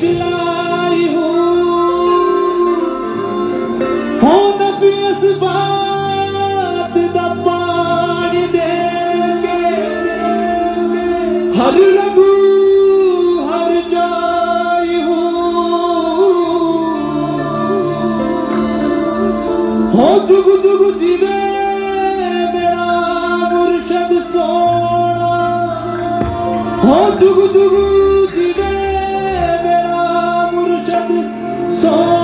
चलाई हूँ हो नबी इस बात दा पानी दे के हर रंगू हर जाई हूँ हो जुग जुग जीवे मेरा मुर्शद सोना हो जुग जुग जीवे मेरा मुर्शद सोना।